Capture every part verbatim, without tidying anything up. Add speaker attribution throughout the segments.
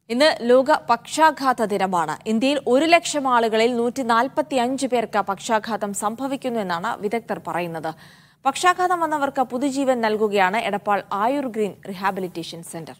Speaker 1: ഇന്ന് ലോക പക്ഷാഘാത ദിനമാണ്. ഇന്ത്യയിൽ ഒരു ലക്ഷം ആളുകളിൽ നൂറ്റി നാൽപ്പത്തി അഞ്ച് പേർക്ക് പക്ഷാഘാതം സംഭവിക്കുന്നു എന്നാണ് വിദഗ്ധർ പറയുന്നത്. പക്ഷാഘാതം വന്നവർക്ക് പുതുജീവൻ നൽകുകയാണ് എടപ്പാൾ ആയുർഗ്രീൻ റീഹാബിലിറ്റേഷൻ സെന്റർ.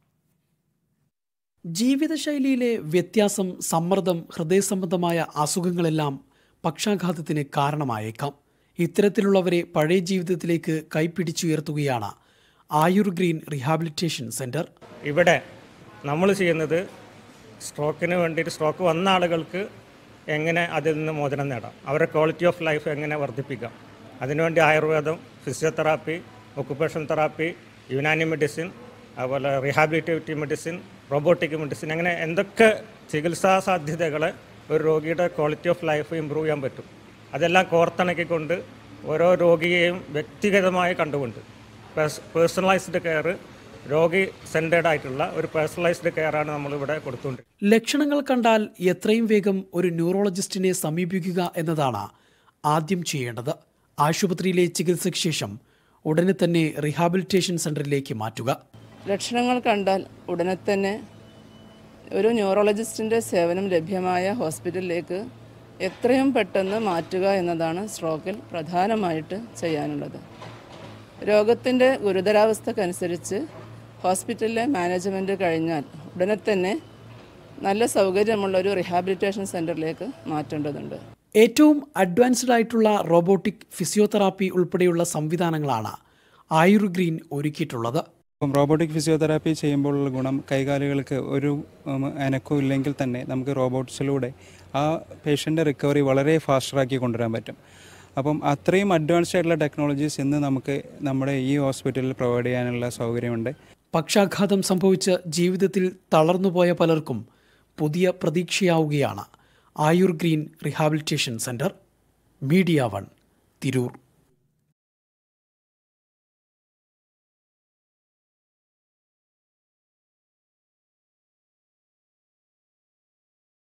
Speaker 2: ജീവിതശൈലിയിലെ വ്യത്യാസം, സമ്മർദ്ദം, ഹൃദയസംബന്ധമായ അസുഖങ്ങളെല്ലാം പക്ഷാഘാതത്തിന് കാരണമായേക്കാം. ഇത്തരത്തിലുള്ളവരെ പഴയ ജീവിതത്തിലേക്ക് കൈപ്പിടിച്ചുയർത്തുകയാണ് ആയുർഗ്രീൻ റീഹാബിലിറ്റേഷൻ സെന്റർ.
Speaker 3: ഇവിടെ നമ്മൾ ചെയ്യുന്നത് സ്ട്രോക്കിന് വേണ്ടിയിട്ട് സ്ട്രോക്ക് വന്ന ആളുകൾക്ക് എങ്ങനെ അതിൽ നിന്ന് മോചനം നേടാം, അവരുടെ ക്വാളിറ്റി ഓഫ് ലൈഫ് എങ്ങനെ വർദ്ധിപ്പിക്കാം, അതിനുവേണ്ടി ആയുർവേദം, physiotherapy, occupational therapy, Unani medicine, അതുപോലെ റീഹാബിലിറ്റേറ്റീവ് മെഡിസിൻ, റോബോട്ടിക് മെഡിസിൻ, അങ്ങനെ എന്തൊക്കെ ചികിത്സാ സാധ്യതകളെ ഒരു രോഗിയുടെ ക്വാളിറ്റി ഓഫ് ലൈഫ് ഇമ്പ്രൂവ് ചെയ്യാൻ പറ്റും, അതെല്ലാം കോർത്തിണക്കിക്കൊണ്ട് ഓരോ രോഗിയെയും വ്യക്തിഗതമായി കണ്ടുകൊണ്ട് പേഴ്സണലൈസ്ഡ് കെയർ, രോഗി സെൻറ്റേഡ് ആയിട്ടുള്ള ഒരു പേഴ്സണലൈസ്ഡ് കെയറാണ് നമ്മളിവിടെ കൊടുത്തുകൊണ്ട്.
Speaker 2: ലക്ഷണങ്ങൾ കണ്ടാൽ എത്രയും വേഗം ഒരു ന്യൂറോളജിസ്റ്റിനെ സമീപിക്കുക എന്നതാണ് ആദ്യം ചെയ്യേണ്ടത്. ആശുപത്രിയിലെ ചികിത്സയ്ക്ക് ശേഷം ഉടനെ തന്നെ റീഹാബിലിറ്റേഷൻ സെന്ററിലേക്ക് മാറ്റുക.
Speaker 4: ലക്ഷണങ്ങൾ കണ്ടാൽ ഉടനെ തന്നെ ഒരു ന്യൂറോളജിസ്റ്റിൻ്റെ സേവനം ലഭ്യമായ ഹോസ്പിറ്റലിലേക്ക് എത്രയും പെട്ടെന്ന് മാറ്റുക എന്നതാണ് സ്ട്രോക്കിൽ പ്രധാനമായിട്ട് ചെയ്യാനുള്ളത്. രോഗത്തിൻ്റെ ഗുരുതരാവസ്ഥക്കനുസരിച്ച് ഹോസ്പിറ്റലിലെ മാനേജ്മെൻറ്റ് കഴിഞ്ഞാൽ ഉടനെ തന്നെ നല്ല സൗകര്യമുള്ള ഒരു റീഹാബിലിറ്റേഷൻ സെൻറ്ററിലേക്ക് മാറ്റേണ്ടതുണ്ട്.
Speaker 2: ഏറ്റവും അഡ്വാൻസ്ഡ് ആയിട്ടുള്ള റോബോട്ടിക് ഫിസിയോതെറാപ്പി ഉൾപ്പെടെയുള്ള സംവിധാനങ്ങളാണ് ആയുർഗ്രീൻ ഒരുക്കിയിട്ടുള്ളത്.
Speaker 5: ഇപ്പം റോബോട്ടിക് ഫിസിയോതെറാപ്പി ചെയ്യുമ്പോഴുള്ള ഗുണം, കൈകാലുകൾക്ക് ഒരു അനക്കവും ഇല്ലെങ്കിൽ തന്നെ നമുക്ക് റോബോട്ട്സിലൂടെ ആ പേഷ്യൻ്റെ റിക്കവറി വളരെ ഫാസ്റ്ററാക്കി കൊണ്ടുവരാൻ പറ്റും. അപ്പം അത്രയും അഡ്വാൻസ്ഡ് ആയിട്ടുള്ള ടെക്നോളജീസ് ഇന്ന് നമുക്ക് നമ്മുടെ ഈ ഹോസ്പിറ്റലിൽ പ്രൊവൈഡ് ചെയ്യാനുള്ള സൗകര്യമുണ്ട്.
Speaker 2: പക്ഷാഘാതം സംഭവിച്ച് ജീവിതത്തിൽ തളർന്നുപോയ പലർക്കും പുതിയ പ്രതീക്ഷയാവുകയാണ് Ayurgreen rehabilitation centre. Media one, Tirur.